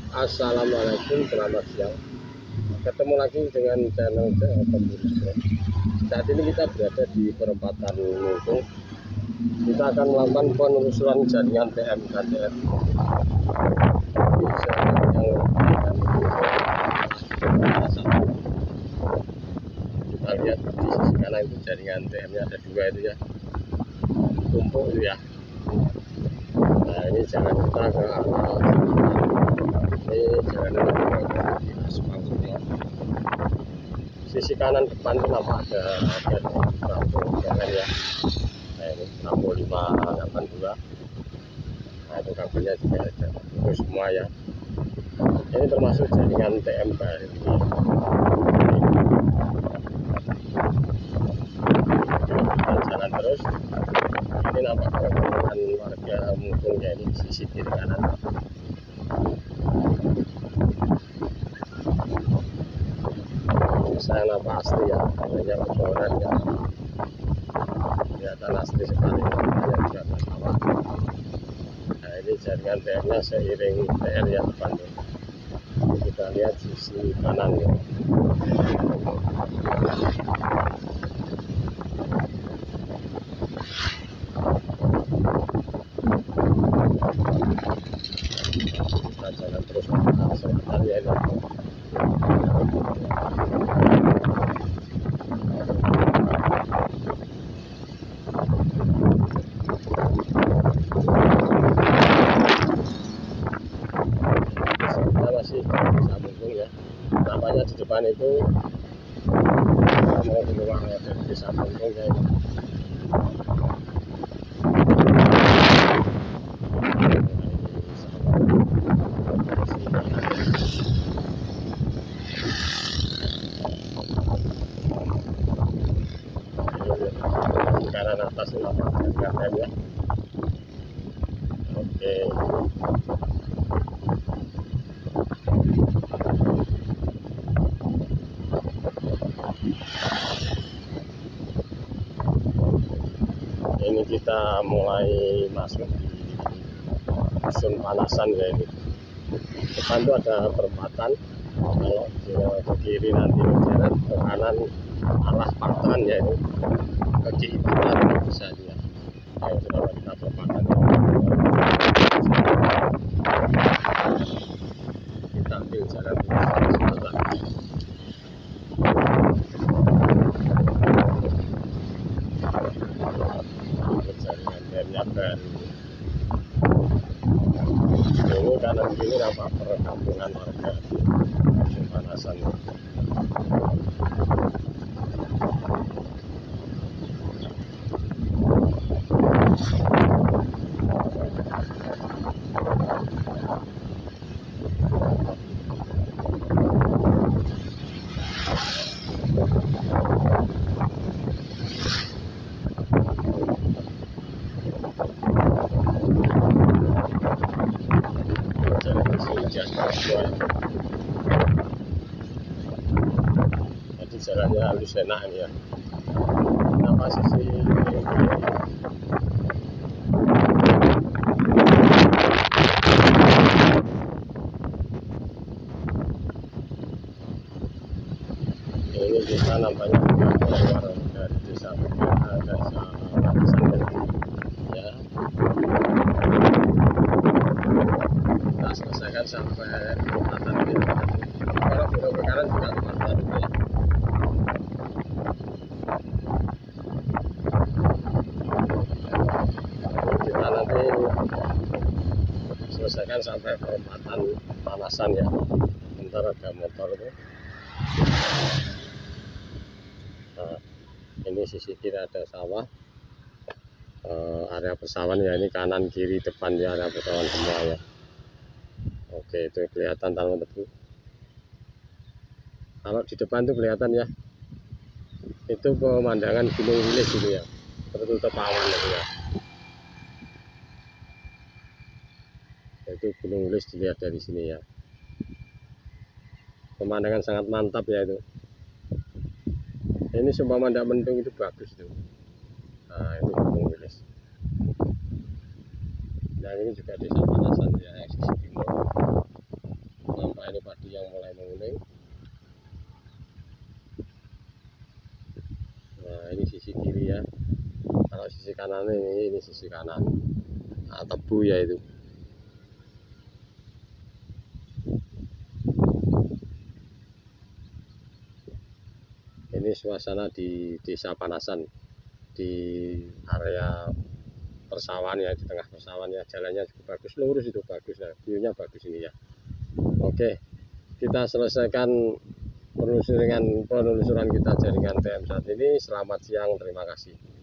Assalamualaikum, selamat siang. Ketemu lagi dengan channel Pemburu Spray. Saat ini kita berada di perempatan Nunggung. Kita akan melakukan penelusuran jaringan TM KTR. Bisa yang kita lihat di sisi kanan itu jaringan TM-nya ada dua itu ya, tumpuk itu ya. Nah ini jalan kita ke arah ini jalan di aspal ya. Sisi kanan depan itu nampak ada Bravo jalan ya. Nah ini Bravo 582. Nah itu kabelnya juga ada itu semua ya. Ini termasuk jaringan TM baru ini. Kita jalan terus. Ini nampak perkampungan warga Munggung ya, ini di sisi kiri kanan. Saya nampak asli ya, banyak pepohonan ya, kelihatan asli sekali, banyak juga ada sawah. Nah ini jaringan TM-nya seiring TR ya depan tuh. Ini kita lihat sisi kanan ya. Kita jalan terus ke arah selatan ya ini. Kita masih bisa Munggung ya. Nampaknya di depan itu mau keluar dari desa Munggung ya ini. Kanan atas ini nampak jaringan ya. Oke. Ini kita mulai masuk di zona panasan ya ini. Depan itu ada perempatan. Kalau ke kiri nanti jalan ke kanan arah Parteran ya ini. Ke kiri kita bisa ya. Nah, itu kalau kita perempatan. Kita ambil jalan sebelah. Jaringan TM-nya baru. Ini kanan kiri nampak perkampungan warga panasan. Jadi jalannya halus enak ini ya. Kenapa sisi ini kita nampaknya keluar dari desa Panasan ya. Kita selesaikan sampai perempatan ini. Kalau belok ke kanan juga perempatan ya. Kita nanti selesaikan sampai perempatan Panasan ya. Bentar ada motor itu. Nah, ini sisi kiri ada sawah, area persawahan ya, ini kanan kiri depan ya area persawahan semua ya. Oke, itu kelihatan tanaman tebu. Kalau di depan itu kelihatan ya, itu pemandangan Gunung Wilis gitu ya, tertutup awan itu ya. Itu Gunung Wilis dilihat dari sini ya. Pemandangan sangat mantap ya itu. Ini seumpama tidak mendung itu bagus itu. Nah ini Gunung Wilis. Nah ini juga desa Panasan ya, sisi timur. kanan ini sisi kanan. Nah, tebu ya itu. Ini suasana di Desa Panasan, di area persawahan ya, di tengah persawahan ya, jalannya juga bagus, lurus itu bagus ya, view-nya bagus ini ya. Oke, kita selesaikan penelusuran kita jaringan TM saat ini. Selamat siang, terima kasih.